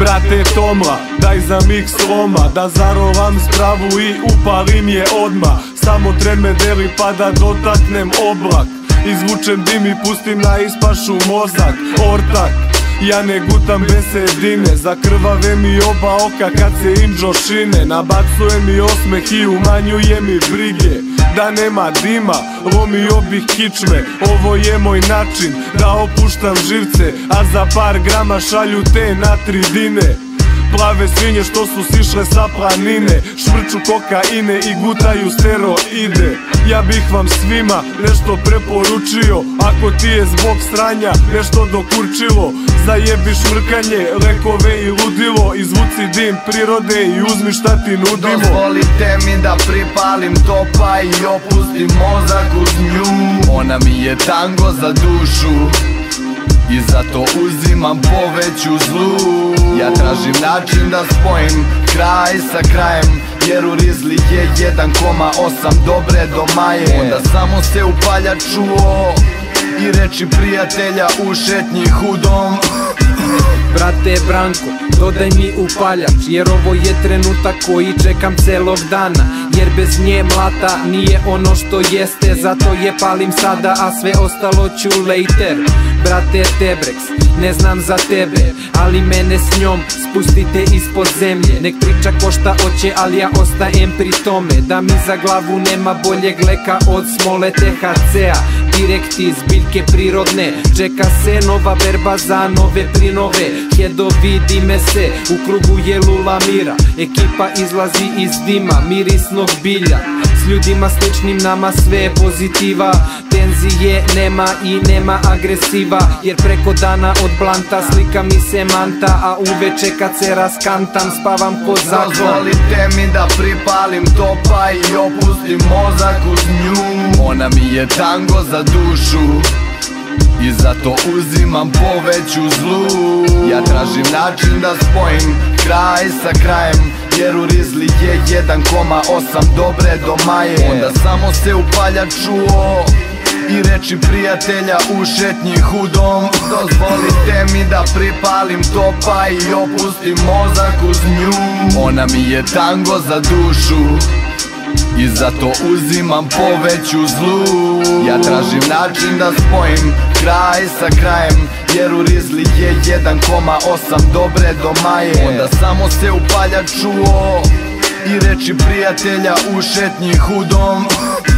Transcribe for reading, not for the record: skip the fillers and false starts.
Brate Tomla, daj za miks Roma, da zarovam spravu i upalim je odmah. Samo tren me deli pa da dotaknem oblak, izvučem dim i pustim na ispašu mozak. Ortak, ja ne gutam besedine, zakrvave mi oba oka kad se inđo šine. Nabacuje mi osmeh i umanjuje mi brige, da nema dima, lomio bih kičme. Ovo je moj način da opuštam živce, a za par grama šalju te na 3 dine. Plave svinje što su sišle sa planine, švrču kokaine i gutaju steroide. Ja bih vam svima nešto preporučio, ako ti je zbog stranja nešto dokurčilo. Zajebi šmrkanje, lekove i ludilo, izvuci dim prirode i uzmi šta ti nudimo. Dozvolite mi da pripalim topa i opustim mozak uz nju. Ona mi je tango za dušu i zato uzimam poveću zlu. Ja tražim način da spojim kraj sa krajem, jer u rizli je 1,8 dobre do maje. Onda samo se upalja čuo i reči prijatelja u šetnji hudom. Brate Branko, dodaj mi upaljač, jer ovo je trenutak koji čekam celog dana. Jer bez nje mlata nije ono što jeste, zato je palim sada, a sve ostalo ću later. Brate Tebrex, ne znam za tebe, ali mene s njom spustite ispod zemlje. Nek priča ko šta oće, ali ja ostajem pri tome, da mi za glavu nema boljeg leka od smole THC-a. Direkt iz biljke prirodne, čeka se nova berba za nove prinove. Hedo vidi me se, u krugu je lula mira, ekipa izlazi iz dima mirisnog bilja. S ljudima sličnim nama sve je pozitiva, tenzije nema i nema agresiva. Jer preko dana od blanta slika mi se manta, a uveče kad se raskantam spavam ko zakon. Dozvolite mi da pripalim topa i opustim mozak uz nju. Ona mi je tango za dušu i zato uzimam poveću zlu. Ja tražim način da spojim kraj sa krajem, jer u rizli je 1,8 dobre do maje. Onda samo se upalja čuo i reči prijatelja u šetnji hudom. Dozvolite mi da pripalim topa i opustim mozak uz nju. Ona mi je tango za dušu i zato uzimam poveću zlu. Ja tražim način da spojim kraj sa krajem, jer u rizli je 1,8 dobre do maje. Onda samo se upalja čuo i reči prijatelja u šetnji hudom.